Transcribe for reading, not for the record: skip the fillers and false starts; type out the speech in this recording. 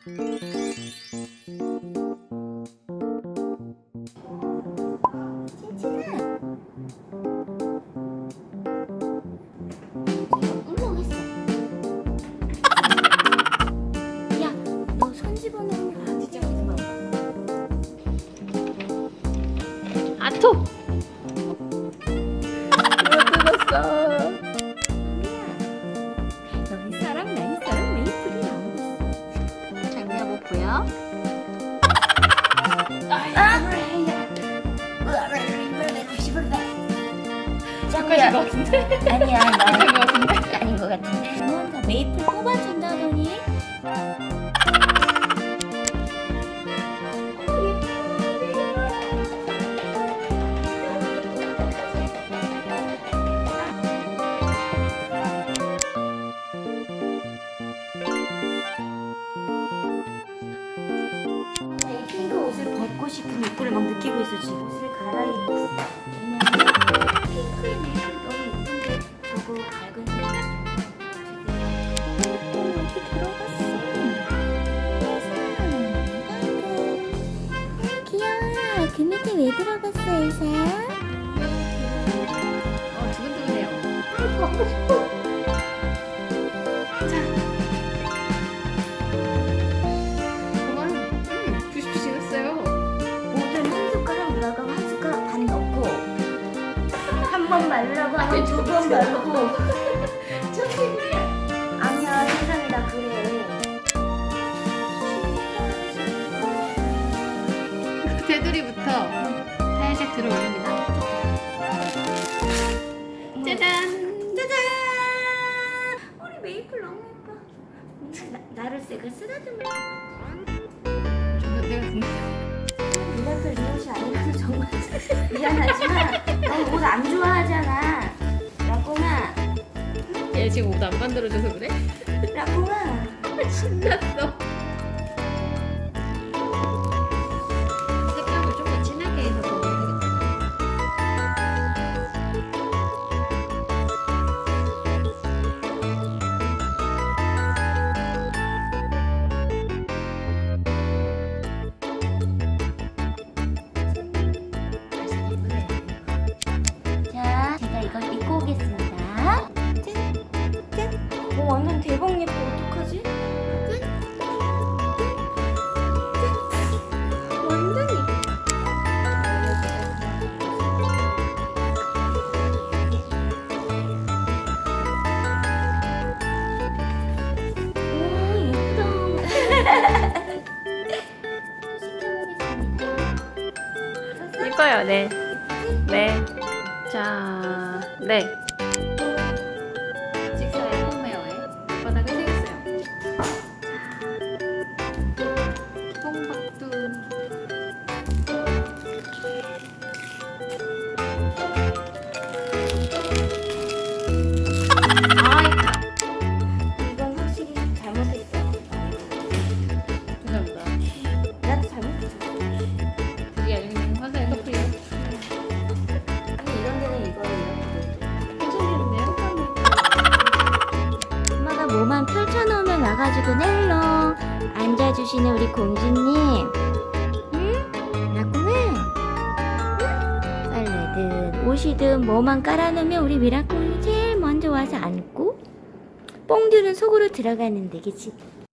아토! 못 들었어. 너희 사랑 나의 사랑 메이플이 나오고 있어. 장미야 뭐 보여? 장미야. 것 같은데? 아니야, 아닌 것 같은데? 아닌 것 같은데. 다 메이플 뽑아준다더니. 이 핑크 옷을 벗고 싶은 욕구를 막 느끼고 있어 지금. 옷을 갈아입고 있어. 왜냐면 핑크의 메이크업이 너무 예쁜데 저거 밝은 색깔 이렇게 들어갔어. 엘사 귀여워. 그 밑에 왜 들어갔어 엘사? 두근두근해요. 갖고 싶어. 푸시푸시 했어요. 모든 한 숟가락 물하고 한 숟가락 반 넣고 한 번 바르라고 하면 두 번 바르고. 아니야 세상에 나 그래. 테두리부터 살짝 들어 올립니다. 짜잔! 짜잔! 우리 메이플 너무 예뻐. 나를 새가 쓰다듬을 것 같아. 내가 진짜 미라클 이 옷이 아니라서 정말 미안하지만 너 옷 안 좋아하잖아. 라꼬마. 얘 지금 옷 안 만들어줘서 그래? 라꼬마. 신났어. 색감을 좀 더 진하게 해서 먹어야 되겠다. 자, 제가 이걸 입고 오겠습니다. 짠! 오, 완전 대박 예뻐. 어떡하지? 완전 예뻐. 오, 예쁘다. 이뻐요, 네. 네. 자, 네. 직사의 홈웨어에 바닥을 새겼어요. 뽕박두. 이건 확실히 잘못했어. 감사합니다. 나도 잘못했어. 드디어 알려주는 화사의 커플이요. 아니 이런 데는 이거 이렇게 괜찮겠는데요? 엄마가 뭐만 펼쳐놓으면 와가지고 넬롱 앉아주시는 우리 공주님. 응? 라꾸마? 응? 빨래든 옷이든 뭐만 깔아놓으면 우리 미라클이 제일 먼저 와서 앉고 뽕들은 속으로 들어가는데 그치?